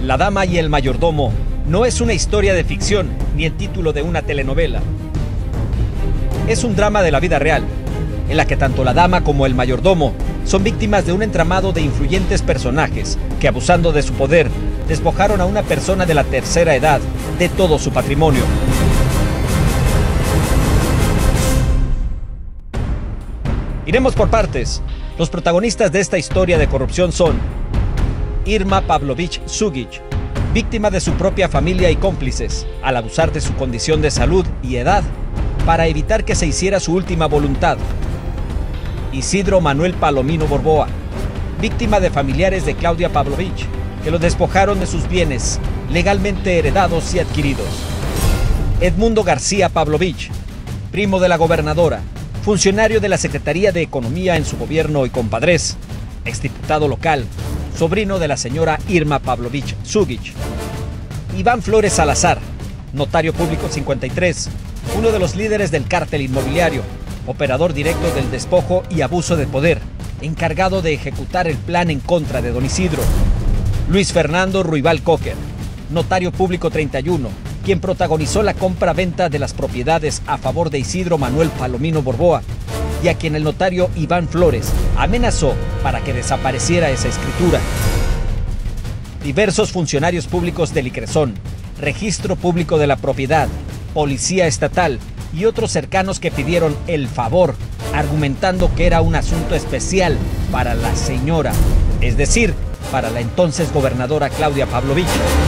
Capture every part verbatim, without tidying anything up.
La dama y el mayordomo no es una historia de ficción ni el título de una telenovela. Es un drama de la vida real, en la que tanto la dama como el mayordomo son víctimas de un entramado de influyentes personajes que, abusando de su poder, despojaron a una persona de la tercera edad de todo su patrimonio. Iremos por partes. Los protagonistas de esta historia de corrupción son Irma Pavlovich Sugic, víctima de su propia familia y cómplices, al abusar de su condición de salud y edad para evitar que se hiciera su última voluntad. Isidro Manuel Palomino Borboa, víctima de familiares de Claudia Pavlovich, que lo despojaron de sus bienes legalmente heredados y adquiridos. Edmundo García Pavlovich, primo de la gobernadora, funcionario de la Secretaría de Economía en su gobierno y compadrés, exdiputado local, sobrino de la señora Irma Pavlovich Sugic. Iván Flores Salazar, notario público cincuenta y tres, uno de los líderes del cártel inmobiliario, operador directo del despojo y abuso de poder, encargado de ejecutar el plan en contra de don Isidro. Luis Fernando Ruibal Cocker, notario público treinta y uno, quien protagonizó la compra-venta de las propiedades a favor de Isidro Manuel Palomino Borboa, y a quien el notario Iván Flores amenazó para que desapareciera esa escritura. Diversos funcionarios públicos del ICRESON, Registro Público de la Propiedad, Policía Estatal y otros cercanos que pidieron el favor, argumentando que era un asunto especial para la señora, es decir, para la entonces gobernadora Claudia Pavlovich.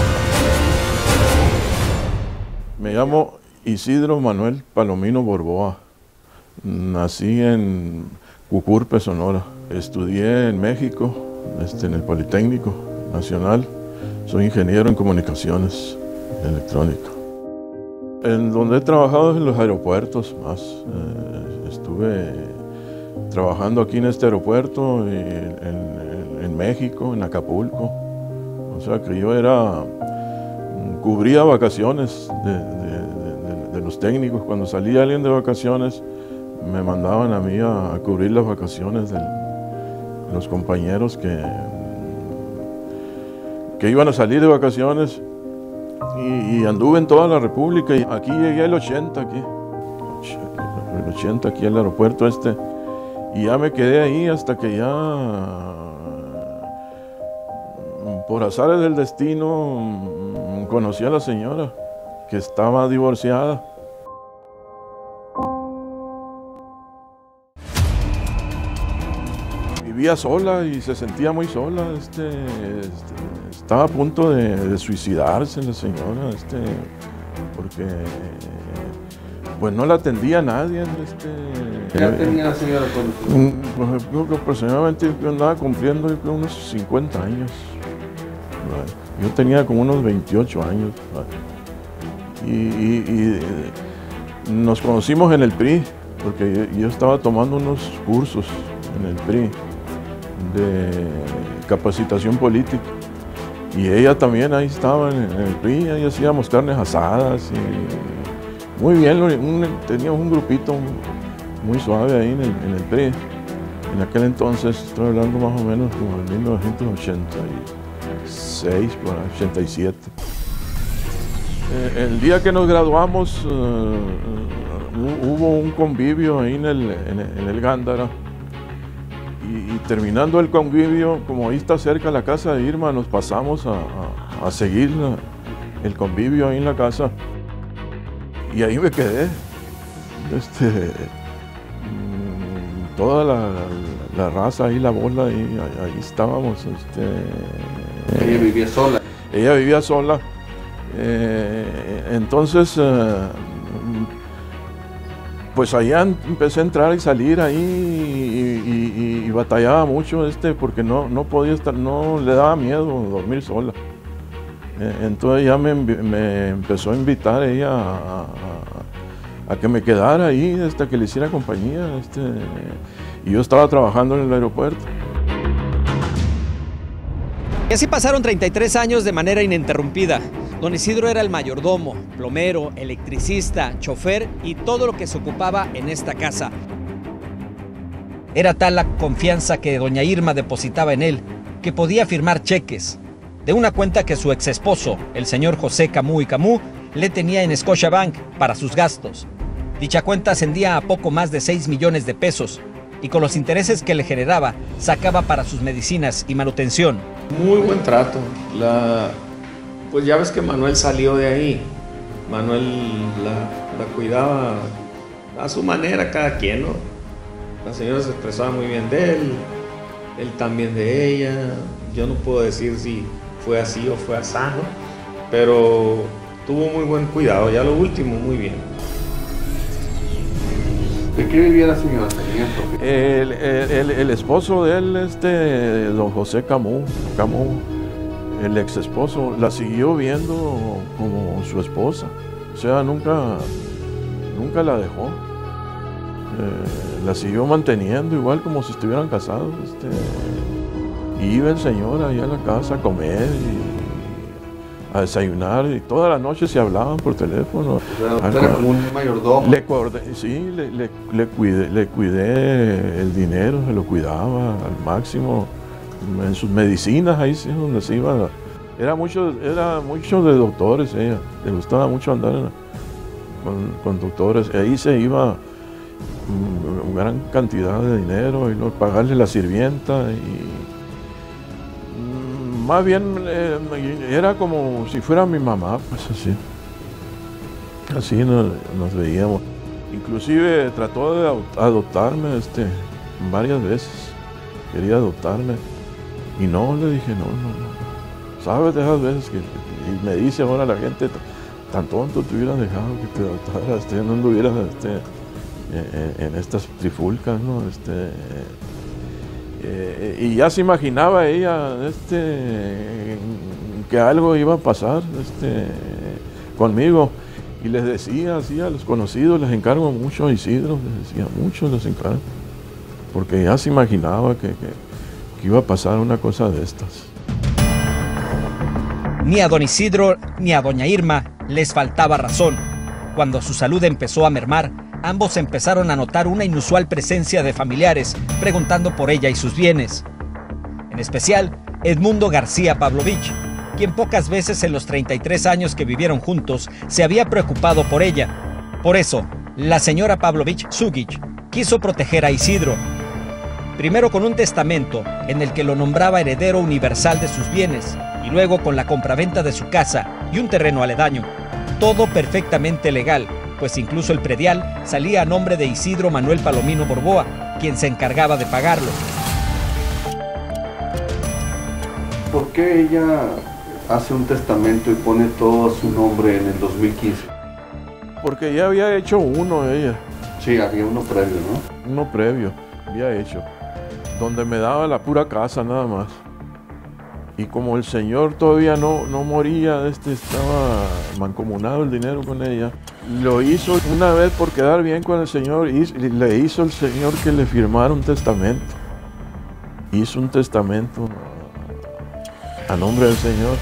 Me llamo Isidro Manuel Palomino Borboa. Nací en Cucurpe, Sonora. Estudié en México, este, en el Politécnico Nacional. Soy ingeniero en comunicaciones electrónicas. En donde he trabajado es en los aeropuertos más. Eh, estuve trabajando aquí en este aeropuerto, y en, en, en México, en Acapulco. O sea que yo era, cubría vacaciones de, de, de, de los técnicos. Cuando salía alguien de vacaciones, me mandaban a mí a, a cubrir las vacaciones de los compañeros que, que iban a salir de vacaciones. Y, y anduve en toda la República, y aquí llegué el ochenta, aquí, el ochenta aquí al aeropuerto este, y ya me quedé ahí hasta que ya, por azares del destino, conocí a la señora, que estaba divorciada. Vivía sola y se sentía muy sola, este, este, estaba a punto de, de suicidarse la señora, este, porque pues no la atendía nadie. Este, ¿Qué edad tenía la señora cuando? Pues, creo que aproximadamente yo andaba cumpliendo yo creo, unos cincuenta años. Yo tenía como unos veintiocho años. Y, y, y nos conocimos en el P R I, porque yo, yo estaba tomando unos cursos en el P R I de capacitación política, y ella también ahí estaba en el P R I, ahí hacíamos carnes asadas, y muy bien, un, teníamos un grupito muy suave ahí en el, en el P R I. En aquel entonces, estoy hablando más o menos como en mil novecientos ochenta y seis, por ochenta y siete. Eh, el día que nos graduamos, uh, uh, hubo un convivio ahí en el, en el, en el Gándara. Y, y terminando el convivio, como ahí está cerca la casa de Irma, nos pasamos a, a, a seguir la, el convivio ahí en la casa. Y ahí me quedé. Este, mmm, toda la, la, la raza ahí, la bola, ahí, ahí estábamos. Este, ¿Ella vivía sola? Ella vivía sola. Eh, entonces, eh, pues allá empecé a entrar y salir ahí, y, y, y, y batallaba mucho, este, porque no, no podía estar, no le daba miedo dormir sola. Eh, entonces ya me, me empezó a invitar ella a, a, a que me quedara ahí hasta que le hiciera compañía. Este, y yo estaba trabajando en el aeropuerto. Y así pasaron treinta y tres años de manera ininterrumpida. Don Isidro era el mayordomo, plomero, electricista, chofer y todo lo que se ocupaba en esta casa. Era tal la confianza que doña Irma depositaba en él, que podía firmar cheques, de una cuenta que su ex esposo, el señor José Camus y Camus, le tenía en Scotiabank para sus gastos. Dicha cuenta ascendía a poco más de seis millones de pesos y con los intereses que le generaba, sacaba para sus medicinas y manutención. Muy buen trato. La, pues ya ves que Manuel salió de ahí. Manuel la, la cuidaba a su manera, cada quien, ¿no? La señora se expresaba muy bien de él, él también de ella. Yo no puedo decir si fue así o fue así, ¿no? Pero tuvo muy buen cuidado, ya lo último, muy bien. ¿De qué vivía la señora? El, el, el, el esposo de él, este, don José Camus, Camus, el ex esposo, la siguió viendo como su esposa. O sea, nunca, nunca la dejó. Eh, la siguió manteniendo igual como si estuvieran casados. Este, y iba el señor ahí a la casa a comer y a desayunar y toda la noche se hablaban por teléfono. O sea, era como un mayordomo. Le cuidé, sí, le, le, le, cuidé, le cuidé el dinero, se lo cuidaba al máximo. En sus medicinas, ahí sí, donde se iba. Era mucho, era mucho de doctores ella, le gustaba mucho andar con, con doctores. Ahí se iba una gran cantidad de dinero y no pagarle la sirvienta. Y, más bien eh, era como si fuera mi mamá, pues así. Así nos, nos veíamos. Inclusive trató de adoptarme este, varias veces. Quería adoptarme. Y no, le dije, no, no, no. ¿Sabes de esas veces que, y me dice ahora la gente, tan tonto te hubieras dejado que te adoptaras, este, no anduvieras este, en, en estas trifulcas, ¿no? Este, Eh, y ya se imaginaba ella este, que algo iba a pasar este, conmigo. Y les decía así a los conocidos, les encargo mucho a Isidro, les decía mucho, les encargo. Porque ya se imaginaba que, que, que iba a pasar una cosa de estas. Ni a don Isidro ni a doña Irma les faltaba razón. Cuando su salud empezó a mermar, ambos empezaron a notar una inusual presencia de familiares preguntando por ella y sus bienes. En especial, Edmundo García Pavlovich, quien pocas veces en los treinta y tres años que vivieron juntos se había preocupado por ella. Por eso, la señora Pavlovich Sugic quiso proteger a Isidro. Primero con un testamento en el que lo nombraba heredero universal de sus bienes y luego con la compraventa de su casa y un terreno aledaño. Todo perfectamente legal, pues incluso el predial salía a nombre de Isidro Manuel Palomino Borboa, quien se encargaba de pagarlo. ¿Por qué ella hace un testamento y pone todo su nombre en el dos mil quince? Porque ya había hecho uno ella. Sí, había uno previo, ¿no? Uno previo, había hecho, donde me daba la pura casa nada más. Y como el señor todavía no, no moría, este estaba mancomunado el dinero con ella, lo hizo una vez por quedar bien con el señor y le hizo el señor que le firmara un testamento. Hizo un testamento a nombre del señor.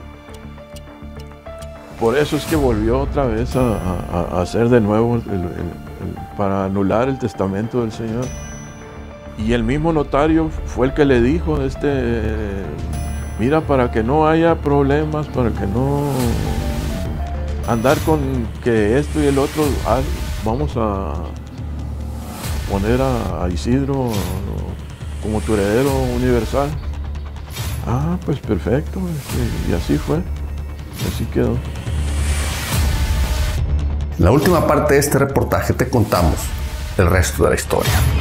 Por eso es que volvió otra vez a, a, a hacer de nuevo el, el, el, para anular el testamento del señor. Y el mismo notario fue el que le dijo, este, mira, para que no haya problemas, para que no andar con que esto y el otro, vamos a poner a, a Isidro como tu heredero universal. Ah, pues perfecto, y así fue, así quedó. En la última parte de este reportaje te contamos el resto de la historia.